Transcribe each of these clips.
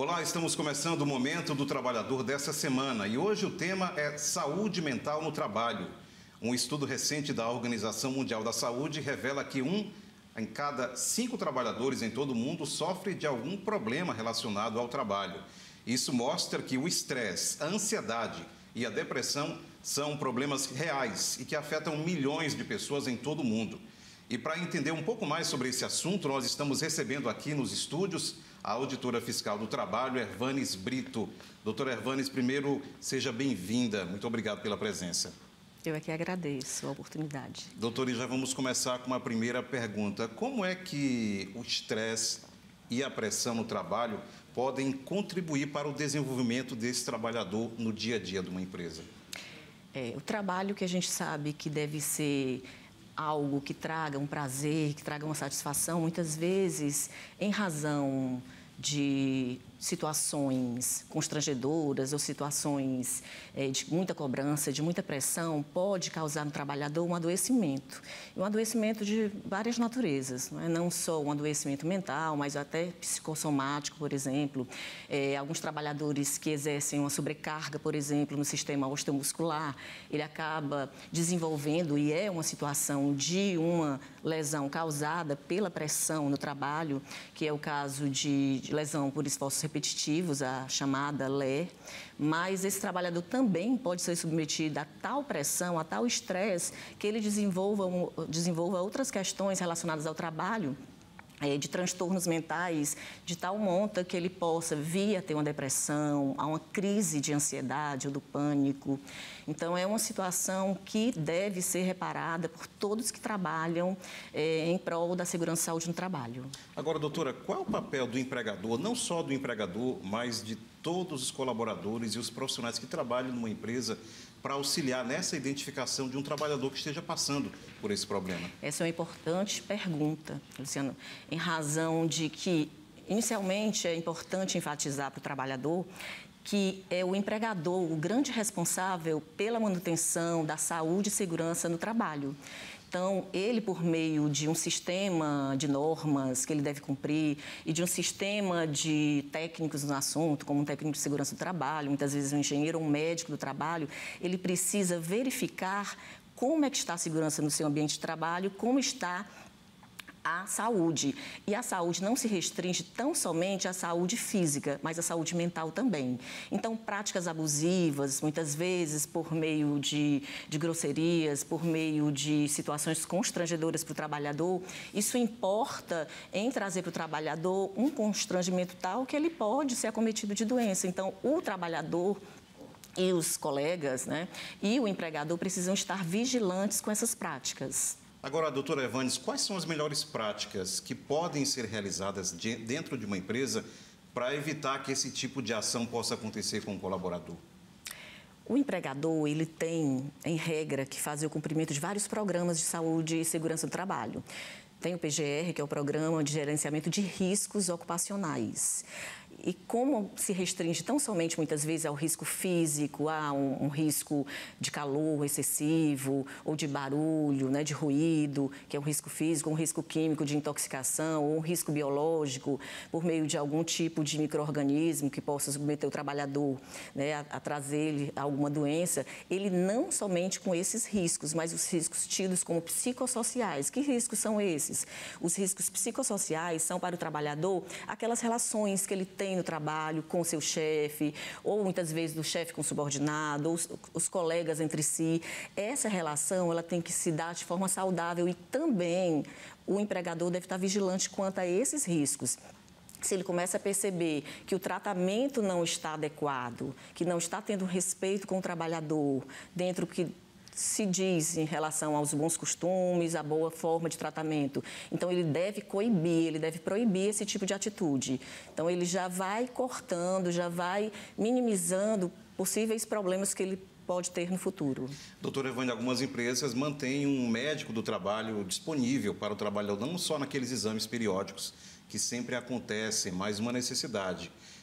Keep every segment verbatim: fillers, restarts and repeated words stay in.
Olá, estamos começando o Momento do Trabalhador dessa semana e hoje o tema é saúde mental no trabalho. Um estudo recente da Organização Mundial da Saúde revela que um em cada cinco trabalhadores em todo o mundo sofre de algum problema relacionado ao trabalho. Isso mostra que o estresse, a ansiedade e a depressão são problemas reais e que afetam milhões de pessoas em todo o mundo. E para entender um pouco mais sobre esse assunto, nós estamos recebendo aqui nos estúdios a auditora fiscal do trabalho, Ervanes Brito. Doutora Ervanes, primeiro, seja bem-vinda. Muito obrigado pela presença. Eu é que agradeço a oportunidade. Doutora, e já vamos começar com uma primeira pergunta. Como é que o estresse e a pressão no trabalho podem contribuir para o desenvolvimento desse trabalhador no dia a dia de uma empresa? É, o trabalho que a gente sabe que deve ser algo que traga um prazer, que traga uma satisfação, muitas vezes, em razão de situações constrangedoras ou situações é, de muita cobrança, de muita pressão, pode causar no trabalhador um adoecimento. Um adoecimento de várias naturezas, não é? Não só um adoecimento mental, mas até psicossomático, por exemplo. É, alguns trabalhadores que exercem uma sobrecarga, por exemplo, no sistema osteomuscular, ele acaba desenvolvendo, e é uma situação de uma lesão causada pela pressão no trabalho, que é o caso de lesão por esforços repetitivos, a chamada L E R, mas esse trabalhador também pode ser submetido a tal pressão, a tal estresse, que ele desenvolva, desenvolva outras questões relacionadas ao trabalho, de transtornos mentais de tal monta que ele possa vir a ter uma depressão, a uma crise de ansiedade ou do pânico. Então, é uma situação que deve ser reparada por todos que trabalham é, em prol da segurança e saúde no trabalho. Agora, doutora, qual é o papel do empregador, não só do empregador, mas de todos os colaboradores e os profissionais que trabalham numa empresa para auxiliar nessa identificação de um trabalhador que esteja passando por esse problema? Essa é uma importante pergunta, Luciano, em razão de que, inicialmente, é importante enfatizar para o trabalhador que é o empregador o grande responsável pela manutenção da saúde e segurança no trabalho. Então, ele, por meio de um sistema de normas que ele deve cumprir e de um sistema de técnicos no assunto, como um técnico de segurança do trabalho, muitas vezes um engenheiro ou um médico do trabalho, ele precisa verificar como é que está a segurança no seu ambiente de trabalho, como está a saúde. E a saúde não se restringe tão somente à saúde física, mas à saúde mental também. Então, práticas abusivas, muitas vezes por meio de, de grosserias, por meio de situações constrangedoras para o trabalhador, isso importa em trazer para o trabalhador um constrangimento tal que ele pode ser acometido de doença. Então, o trabalhador e os colegas, né, e o empregador precisam estar vigilantes com essas práticas. Agora, doutora Ervanes, quais são as melhores práticas que podem ser realizadas de, dentro de uma empresa para evitar que esse tipo de ação possa acontecer com o colaborador? O empregador, ele tem, em regra, que fazer o cumprimento de vários programas de saúde e segurança do trabalho. Tem o P G R, que é o Programa de Gerenciamento de Riscos Ocupacionais. E como se restringe tão somente, muitas vezes, ao risco físico, a um, um risco de calor excessivo, ou de barulho, né, de ruído, que é um risco físico, um risco químico de intoxicação, ou um risco biológico, por meio de algum tipo de micro-organismo que possa submeter o trabalhador, né, a, a trazer-lhe alguma doença, ele não somente com esses riscos, mas os riscos tidos como psicossociais. Que riscos são esses? Os riscos psicossociais são para o trabalhador aquelas relações que ele tem no trabalho com o seu chefe, ou muitas vezes do chefe com o subordinado, ou os, os colegas entre si. Essa relação, ela tem que se dar de forma saudável e também o empregador deve estar vigilante quanto a esses riscos. Se ele começa a perceber que o tratamento não está adequado, que não está tendo respeito com o trabalhador, dentro do que se diz em relação aos bons costumes, a boa forma de tratamento. Então, ele deve coibir, ele deve proibir esse tipo de atitude. Então, ele já vai cortando, já vai minimizando possíveis problemas que ele pode ter no futuro. Doutora Ervanes, algumas empresas mantêm um médico do trabalho disponível para o trabalhador, não só naqueles exames periódicos que sempre acontecem, mas uma necessidade.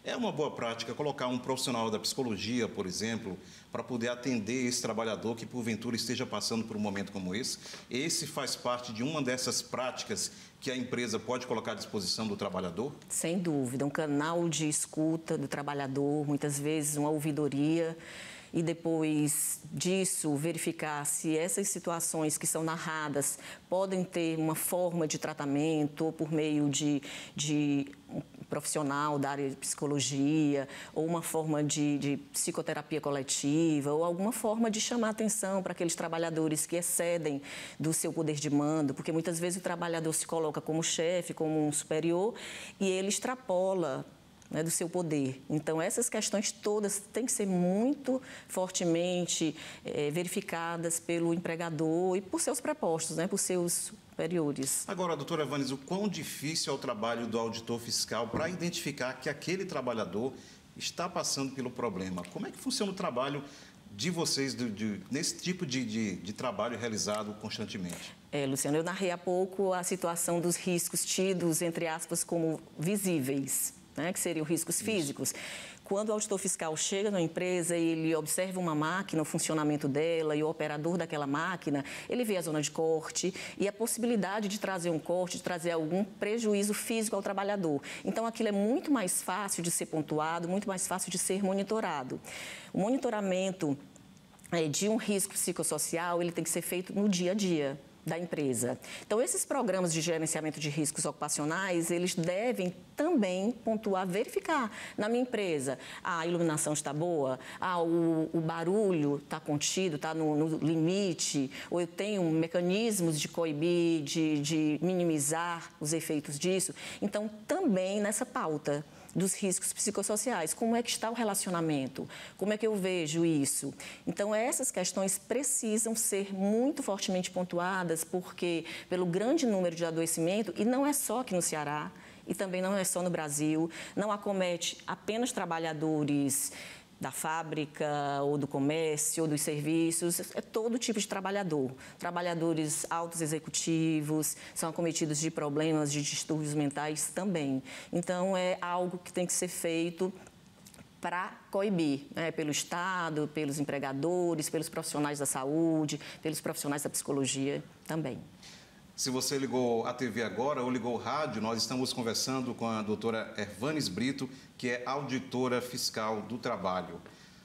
É uma boa prática colocar um profissional da psicologia, por exemplo, para poder atender esse trabalhador que porventura esteja passando por um momento como esse? Esse faz parte de uma dessas práticas que a empresa pode colocar à disposição do trabalhador? Sem dúvida, um canal de escuta do trabalhador, muitas vezes uma ouvidoria, e depois disso verificar se essas situações que são narradas podem ter uma forma de tratamento ou por meio de, de um profissional da área de psicologia ou uma forma de, de psicoterapia coletiva ou alguma forma de chamar atenção para aqueles trabalhadores que excedem do seu poder de mando, porque muitas vezes o trabalhador se coloca como chefe, como um superior e ele extrapola, né, do seu poder. Então, essas questões todas têm que ser muito fortemente é, verificadas pelo empregador e por seus prepostos, né, por seus superiores. Agora, doutora Vanes, o quão difícil é o trabalho do auditor fiscal para identificar que aquele trabalhador está passando pelo problema? Como é que funciona o trabalho de vocês, de, de, nesse tipo de, de, de trabalho realizado constantemente? É, Luciano, eu narrei há pouco a situação dos riscos tidos, entre aspas, como visíveis, né, que seriam riscos físicos. Quando o auditor fiscal chega na empresa e ele observa uma máquina, o funcionamento dela e o operador daquela máquina, ele vê a zona de corte e a possibilidade de trazer um corte, de trazer algum prejuízo físico ao trabalhador. Então, aquilo é muito mais fácil de ser pontuado, muito mais fácil de ser monitorado. O monitoramento é, de um risco psicossocial, ele tem que ser feito no dia a dia da empresa. Então, esses programas de gerenciamento de riscos ocupacionais, eles devem também pontuar, verificar na minha empresa, a iluminação está boa, ah, o, o barulho está contido, está no, no limite, ou eu tenho mecanismos de coibir, de, de minimizar os efeitos disso. Então, também nessa pauta dos riscos psicossociais. Como é que está o relacionamento? Como é que eu vejo isso? Então, essas questões precisam ser muito fortemente pontuadas, porque pelo grande número de adoecimento, e não é só aqui no Ceará, e também não é só no Brasil, não acomete apenas trabalhadores da fábrica ou do comércio ou dos serviços, é todo tipo de trabalhador. Trabalhadores altos executivos são acometidos de problemas de distúrbios mentais também. Então, é algo que tem que ser feito para coibir, né, pelo Estado, pelos empregadores, pelos profissionais da saúde, pelos profissionais da psicologia também. Se você ligou a T V agora ou ligou o rádio, nós estamos conversando com a doutora Ervanes Brito, que é auditora fiscal do trabalho.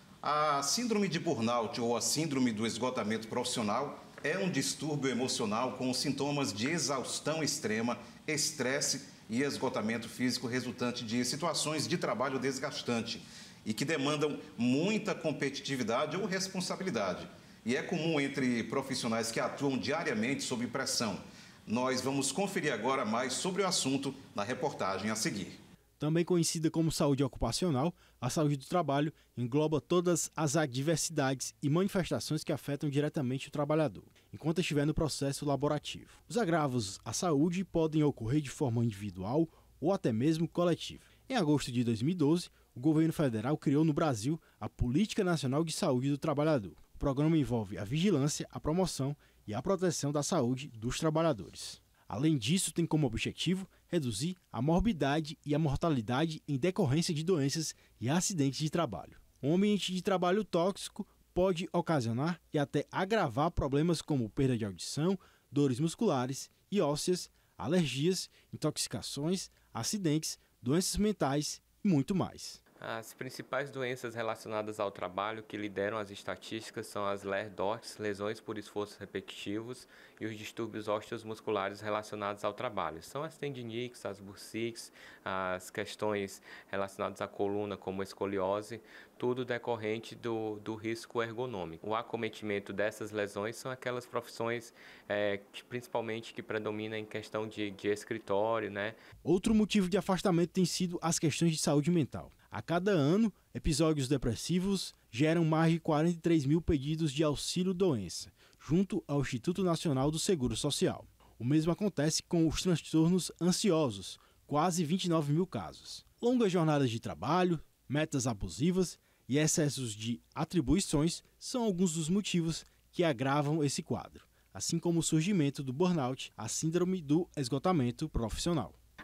A síndrome de burnout ou a síndrome do esgotamento profissional é um distúrbio emocional com sintomas de exaustão extrema, estresse e esgotamento físico resultante de situações de trabalho desgastante e que demandam muita competitividade ou responsabilidade. E é comum entre profissionais que atuam diariamente sob pressão. Nós vamos conferir agora mais sobre o assunto na reportagem a seguir. Também conhecida como saúde ocupacional, a saúde do trabalho engloba todas as adversidades e manifestações que afetam diretamente o trabalhador, enquanto estiver no processo laborativo. Os agravos à saúde podem ocorrer de forma individual ou até mesmo coletiva. Em agosto de dois mil e doze, o governo federal criou no Brasil a Política Nacional de Saúde do Trabalhador. O programa envolve a vigilância, a promoção e a proteção da saúde dos trabalhadores. Além disso, tem como objetivo reduzir a morbidade e a mortalidade em decorrência de doenças e acidentes de trabalho. Um ambiente de trabalho tóxico pode ocasionar e até agravar problemas como perda de audição, dores musculares e ósseas, alergias, intoxicações, acidentes, doenças mentais e muito mais. As principais doenças relacionadas ao trabalho que lideram as estatísticas são as L E R D O Ts, lesões por esforços repetitivos, e os distúrbios ósseos musculares relacionados ao trabalho. São as tendinites, as bursites, as questões relacionadas à coluna, como escoliose, tudo decorrente do, do risco ergonômico. O acometimento dessas lesões são aquelas profissões, é, que, principalmente, que predominam em questão de, de escritório, né? Outro motivo de afastamento tem sido as questões de saúde mental. A cada ano, episódios depressivos geram mais de quarenta e três mil pedidos de auxílio-doença, junto ao Instituto Nacional do Seguro Social. O mesmo acontece com os transtornos ansiosos, quase vinte e nove mil casos. Longas jornadas de trabalho, metas abusivas e excessos de atribuições são alguns dos motivos que agravam esse quadro, assim como o surgimento do burnout, a síndrome do esgotamento profissional.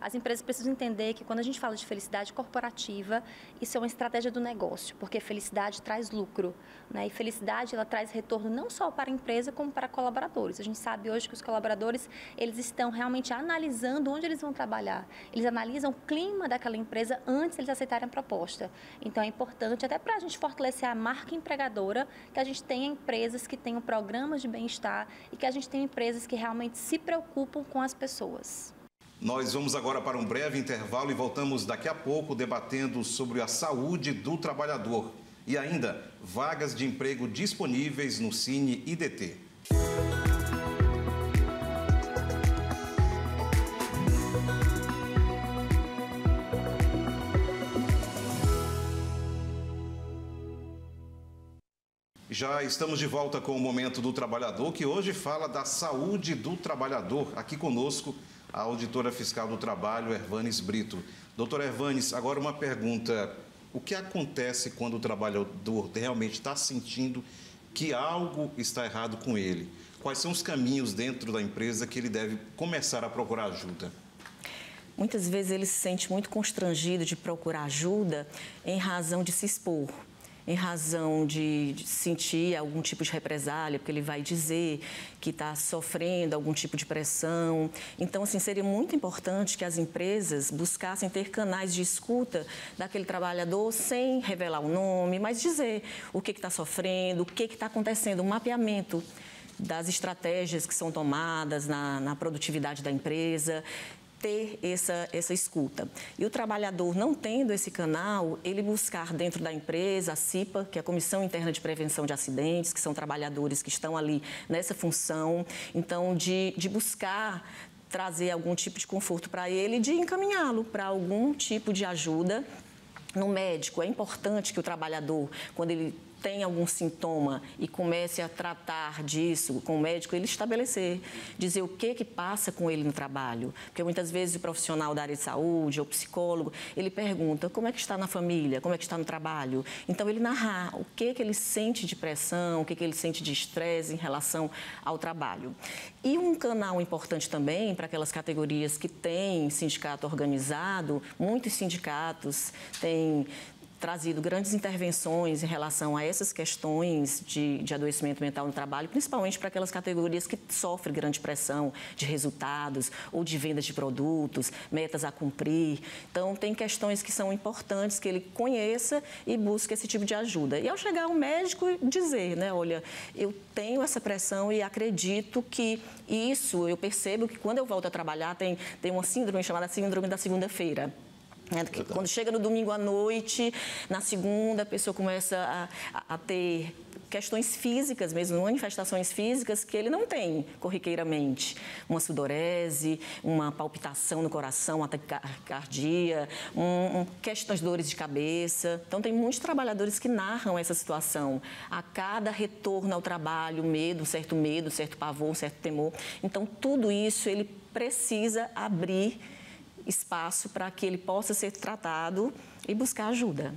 As empresas precisam entender que quando a gente fala de felicidade corporativa, isso é uma estratégia do negócio, porque felicidade traz lucro, né? E felicidade, ela traz retorno não só para a empresa, como para colaboradores. A gente sabe hoje que os colaboradores, eles estão realmente analisando onde eles vão trabalhar. Eles analisam o clima daquela empresa antes de eles aceitarem a proposta. Então, é importante, até para a gente fortalecer a marca empregadora, que a gente tenha empresas que tenham programas de bem-estar e que a gente tenha empresas que realmente se preocupam com as pessoas. Nós vamos agora para um breve intervalo e voltamos daqui a pouco debatendo sobre a saúde do trabalhador e ainda vagas de emprego disponíveis no Cine I D T. Já estamos de volta com o Momento do Trabalhador, que hoje fala da saúde do trabalhador. Aqui conosco, a auditora fiscal do trabalho, Hervanes Brito. Doutora Hervanes, agora uma pergunta. O que acontece quando o trabalhador realmente está sentindo que algo está errado com ele? Quais são os caminhos dentro da empresa que ele deve começar a procurar ajuda? Muitas vezes ele se sente muito constrangido de procurar ajuda em razão de se expor, em razão de, de sentir algum tipo de represália, porque ele vai dizer que está sofrendo algum tipo de pressão. Então, assim, seria muito importante que as empresas buscassem ter canais de escuta daquele trabalhador sem revelar o nome, mas dizer o que está sofrendo, o que está acontecendo, um mapeamento das estratégias que são tomadas na, na produtividade da empresa, ter essa, essa escuta. E o trabalhador, não tendo esse canal, ele buscar dentro da empresa, a CIPA, que é a Comissão Interna de Prevenção de Acidentes, que são trabalhadores que estão ali nessa função, então, de, de buscar trazer algum tipo de conforto para ele, de encaminhá-lo para algum tipo de ajuda. No médico, é importante que o trabalhador, quando ele tem algum sintoma e comece a tratar disso com o médico, ele estabelecer, dizer o que que passa com ele no trabalho. Porque muitas vezes o profissional da área de saúde ou psicólogo, ele pergunta como é que está na família, como é que está no trabalho. Então, ele narrar o que que ele sente de pressão, o que que ele sente de estresse em relação ao trabalho. E um canal importante também para aquelas categorias que têm sindicato organizado, muitos sindicatos têm trazido grandes intervenções em relação a essas questões de, de adoecimento mental no trabalho, principalmente para aquelas categorias que sofrem grande pressão de resultados ou de vendas de produtos, metas a cumprir. Então, tem questões que são importantes que ele conheça e busque esse tipo de ajuda. E ao chegar ao médico, dizer, né, olha, eu tenho essa pressão e acredito que isso, eu percebo que quando eu volto a trabalhar, tem, tem uma síndrome chamada síndrome da segunda-feira. É, quando chega no domingo à noite, na segunda, a pessoa começa a, a, a ter questões físicas mesmo, manifestações físicas que ele não tem corriqueiramente. Uma sudorese, uma palpitação no coração, uma taquicardia, um, um, questões de dores de cabeça. Então, tem muitos trabalhadores que narram essa situação. A cada retorno ao trabalho, medo, um certo medo, um certo pavor, um certo temor. Então, tudo isso ele precisa abrir espaço para que ele possa ser tratado e buscar ajuda.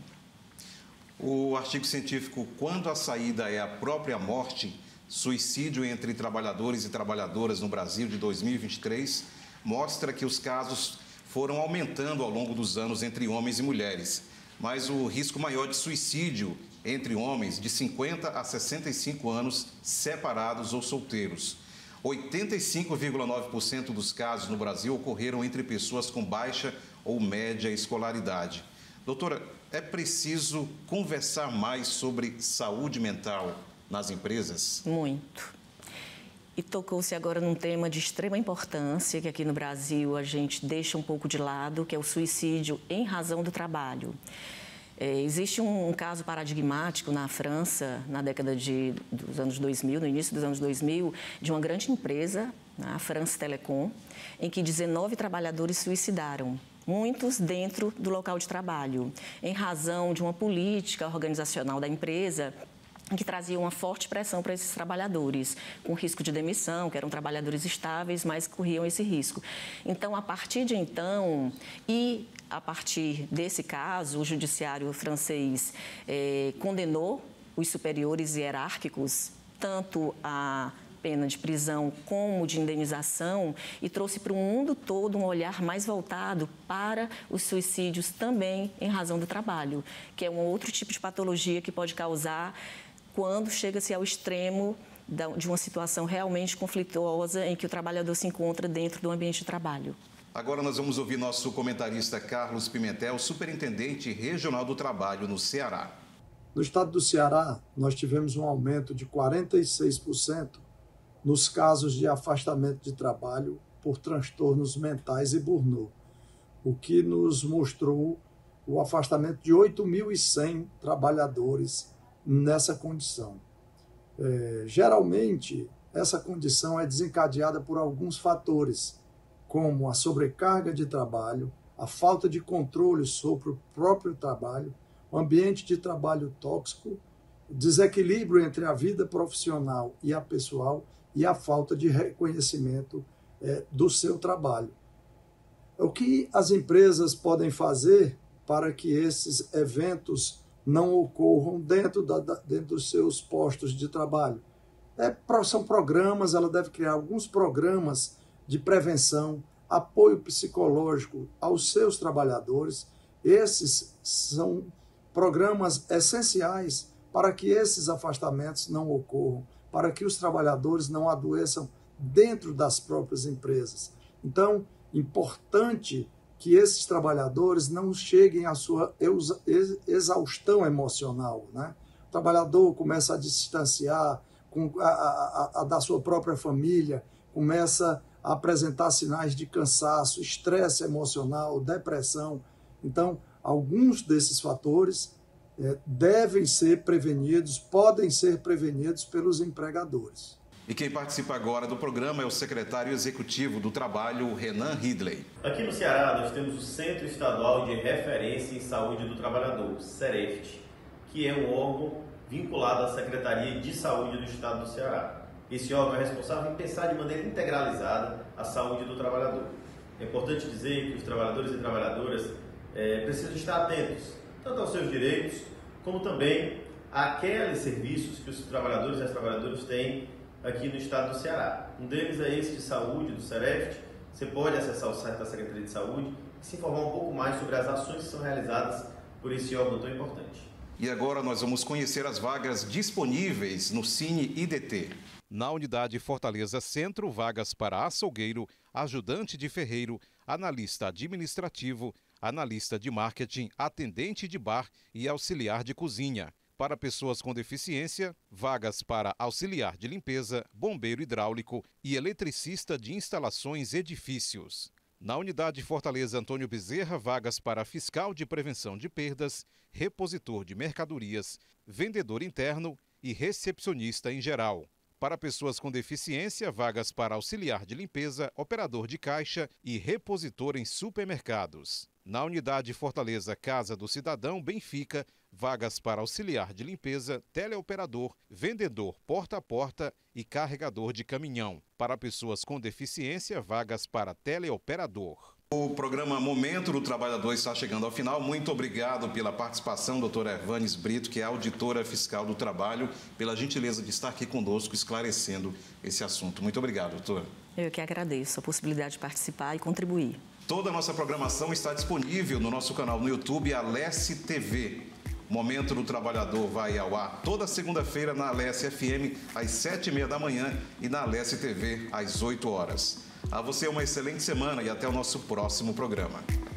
O artigo científico Quando a Saída é a Própria Morte, Suicídio entre Trabalhadores e Trabalhadoras no Brasil, de dois mil e vinte e três, mostra que os casos foram aumentando ao longo dos anos entre homens e mulheres, mas o risco maior de suicídio entre homens de cinquenta a sessenta e cinco anos, separados ou solteiros. oitenta e cinco vírgula nove por cento dos casos no Brasil ocorreram entre pessoas com baixa ou média escolaridade. Doutora, é preciso conversar mais sobre saúde mental nas empresas? Muito. E tocou-se agora num tema de extrema importância, que aqui no Brasil a gente deixa um pouco de lado, que é o suicídio em razão do trabalho. É, existe um, um caso paradigmático na França, na década de, dos anos dois mil, no início dos anos dois mil, de uma grande empresa, a France Telecom, em que dezenove trabalhadores suicidaram, muitos dentro do local de trabalho, em razão de uma política organizacional da empresa que trazia uma forte pressão para esses trabalhadores, com risco de demissão, que eram trabalhadores estáveis, mas corriam esse risco. Então, a partir de então, e a partir desse caso, o judiciário francês eh, condenou os superiores hierárquicos, tanto a pena de prisão como de indenização e trouxe para o mundo todo um olhar mais voltado para os suicídios também em razão do trabalho, que é um outro tipo de patologia que pode causar quando chega-se ao extremo de uma situação realmente conflituosa em que o trabalhador se encontra dentro do ambiente de trabalho. Agora nós vamos ouvir nosso comentarista Carlos Pimentel, superintendente regional do trabalho no Ceará. No estado do Ceará, nós tivemos um aumento de quarenta e seis por cento nos casos de afastamento de trabalho por transtornos mentais e burnout, o que nos mostrou o afastamento de oito mil e cem trabalhadores nessa condição. É, geralmente, essa condição é desencadeada por alguns fatores, como a sobrecarga de trabalho, a falta de controle sobre o próprio trabalho, o ambiente de trabalho tóxico, desequilíbrio entre a vida profissional e a pessoal e a falta de reconhecimento é, do seu trabalho. O que as empresas podem fazer para que esses eventos não ocorram dentro, da, dentro dos seus postos de trabalho? É, são programas, ela deve criar alguns programas de prevenção, apoio psicológico aos seus trabalhadores. Esses são programas essenciais para que esses afastamentos não ocorram, para que os trabalhadores não adoeçam dentro das próprias empresas. Então, importante que esses trabalhadores não cheguem à sua exaustão emocional, né? O trabalhador começa a distanciar com a, a, a, da sua própria família, começa a apresentar sinais de cansaço, estresse emocional, depressão. Então, alguns desses fatores é, devem ser prevenidos, podem ser prevenidos pelos empregadores. E quem participa agora do programa é o secretário executivo do Trabalho, Renan Ridley. Aqui no Ceará, nós temos o Centro Estadual de Referência em Saúde do Trabalhador, CEREFT, que é um órgão vinculado à Secretaria de Saúde do Estado do Ceará. Esse órgão é responsável em pensar de maneira integralizada a saúde do trabalhador. É importante dizer que os trabalhadores e trabalhadoras é, precisam estar atentos, tanto aos seus direitos, como também àqueles serviços que os trabalhadores e as trabalhadoras têm aqui no estado do Ceará. Um deles é esse de saúde, do CEREFT. Você pode acessar o site da Secretaria de Saúde e se informar um pouco mais sobre as ações que são realizadas por esse órgão tão importante. E agora nós vamos conhecer as vagas disponíveis no Cine I D T. Na unidade Fortaleza Centro, vagas para açougueiro, ajudante de ferreiro, analista administrativo, analista de marketing, atendente de bar e auxiliar de cozinha. Para pessoas com deficiência, vagas para auxiliar de limpeza, bombeiro hidráulico e eletricista de instalações e edifícios. Na unidade Fortaleza Antônio Bezerra, vagas para fiscal de prevenção de perdas, repositor de mercadorias, vendedor interno e recepcionista em geral. Para pessoas com deficiência, vagas para auxiliar de limpeza, operador de caixa e repositor em supermercados. Na unidade Fortaleza Casa do Cidadão Benfica, vagas para auxiliar de limpeza, teleoperador, vendedor porta a porta e carregador de caminhão. Para pessoas com deficiência, vagas para teleoperador. O programa Momento do Trabalhador está chegando ao final. Muito obrigado pela participação, doutora Ervanes Brito, que é auditora fiscal do trabalho, pela gentileza de estar aqui conosco esclarecendo esse assunto. Muito obrigado, doutora. Eu que agradeço a possibilidade de participar e contribuir. Toda a nossa programação está disponível no nosso canal no YouTube, Alesse T V. Momento do Trabalhador vai ao ar toda segunda-feira na Alesse F M, às sete e meia da manhã e na Alesse T V, às oito horas. A você uma excelente semana e até o nosso próximo programa.